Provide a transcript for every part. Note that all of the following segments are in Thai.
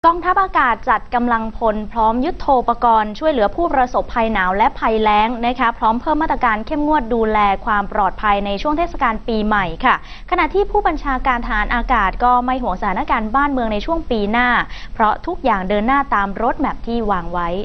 กองทัพอากาศจัดกำลังพลพร้อมยุทโธปกรณ์ช่วยเหลือผู้ประสบภัยหนาวและภัยแล้งนะคะพร้อมเพิ่มมาตรการเข้มงวดดูแลความปลอดภัยในช่วงเทศกาลปีใหม่ค่ะขณะที่ผู้บัญชาการทหารอากาศก็ไม่ห่วงสถานการณ์บ้านเมืองในช่วงปีหน้าเพราะทุกอย่างเดินหน้าตามรถแมพที่วางไว้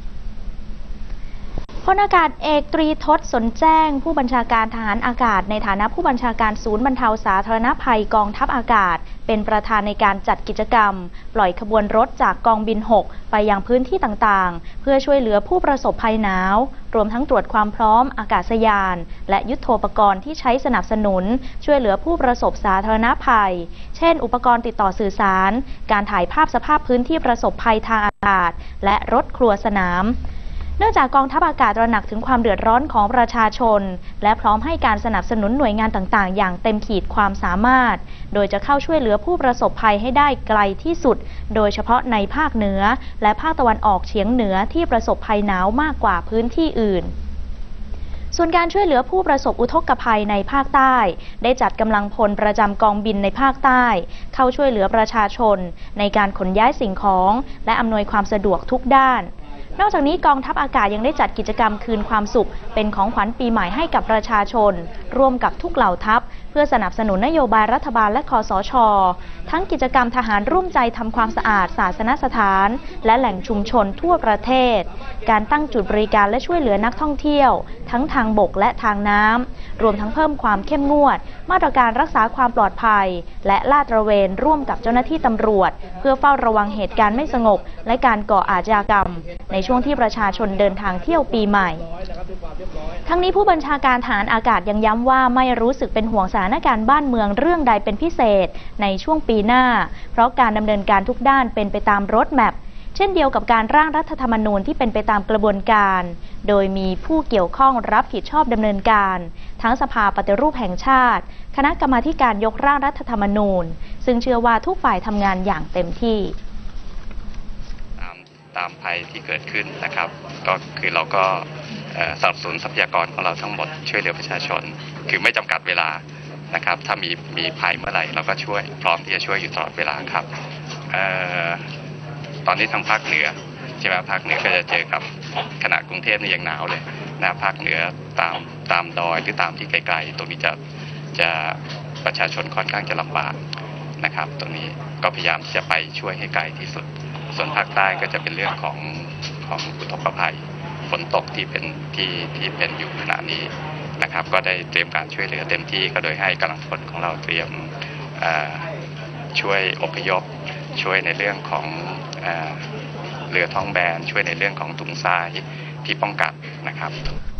พลอากาศเอกตรีทศสนแจ้งผู้บัญชาการทหารอากาศในฐานะผู้บัญชาการศูนย์บรรเทาสาธารณภัยกองทัพอากาศเป็นประธานในการจัดกิจกรรมปล่อยขบวนรถจากกองบิน 6 ไปยังพื้นที่ต่างๆเพื่อช่วยเหลือผู้ประสบภัยหนาวรวมทั้งตรวจความพร้อมอากาศยานและยุทโธปกรณ์ที่ใช้สนับสนุนช่วยเหลือผู้ประสบสาธารณภัยเช่นอุปกรณ์ติดต่อสื่อสารการถ่ายภาพสภาพพื้นที่ประสบภัยทางอากาศและรถครัวสนามเนื่องจากกองทัพอากาศตระหนักถึงความเดือดร้อนของประชาชนและพร้อมให้การสนับสนุนหน่วยงานต่างๆอย่างเต็มขีดความสามารถโดยจะเข้าช่วยเหลือผู้ประสบภัยให้ได้ไกลที่สุดโดยเฉพาะในภาคเหนือและภาคตะวันออกเฉียงเหนือที่ประสบภัยหนาวมากกว่าพื้นที่อื่นส่วนการช่วยเหลือผู้ประสบอุทกภัยในภาคใต้ได้จัดกำลังพลประจำกองบินในภาคใต้เข้าช่วยเหลือประชาชนในการขนย้ายสิ่งของและอำนวยความสะดวกทุกด้านนอกจากนี้กองทัพอากาศยังได้จัดกิจกรรมคืนความสุขเป็นของขวัญปีใหม่ให้กับประชาชนร่วมกับทุกเหล่าทัพเพื่อสนับสนุนนโยบายรัฐบาลและคสช.ทั้งกิจกรรมทหารร่วมใจทำความสะอาดศาสนสถานและแหล่งชุมชนทั่วประเทศการตั้งจุดบริการและช่วยเหลือนักท่องเที่ยวทั้งทางบกและทางน้ำรวมทั้งเพิ่มความเข้มงวดมาตรการรักษาความปลอดภัยและลาดตระเวนร่วมกับเจ้าหน้าที่ตำรวจเพื่อเฝ้าระวังเหตุการณ์ไม่สงบและการก่ออาชญากรรมในช่วงที่ประชาชนเดินทางเที่ยวปีใหม่ทั้งนี้ผู้บัญชาการทหารอากาศยังย้ำว่าไม่รู้สึกเป็นห่วงสถานการณ์บ้านเมืองเรื่องใดเป็นพิเศษในช่วงปีหน้าเพราะการดำเนินการทุกด้านเป็นไปตามรถแมพเช่นเดียวกับการร่างรัฐธรรมนูญที่เป็นไปตามกระบวนการโดยมีผู้เกี่ยวข้องรับผิดชอบดำเนินการทั้งสภาปฏิรูปแห่งชาติคณะกรรมาธิการยกร่างรัฐธรรมนูญซึ่งเชื่อว่าทุกฝ่ายทำงานอย่างเต็มที่ตามภัยที่เกิดขึ้นนะครับก็คือเราก็สนับสนุนทรัพยากรของเราทั้งหมดช่วยเหลือประชาชนคือไม่จำกัดเวลานะครับถ้ามีภัยเมื่อไหร่เราก็ช่วยพร้อมที่จะช่วยอยู่ตลอดเวลาครับตอนนี้ทางภาคเหนือใช่ไหมภาคเหนือก็จะเจอกับขณะกรุงเทพนี่ยังหนาวเลยนะภาคเหนือตามดอยหรือตามที่ไกลๆตรงนี้จะประชาชนค่อนข้างจะลำบากนะครับตรงนี้ก็พยายามจะไปช่วยให้ไกลที่สุดส่วนภาคใต้ก็จะเป็นเรื่องของอุทกภัยฝนตกที่เป็นอยู่ขณะนี้นะครับก็ได้เตรียมการช่วยเหลือเต็มที่ก็โดยให้กำลังพลของเราเตรียมช่วยอพยพช่วยในเรื่องของเรือท้องแบนช่วยในเรื่องของถุงทรายที่ป้องกันนะครับ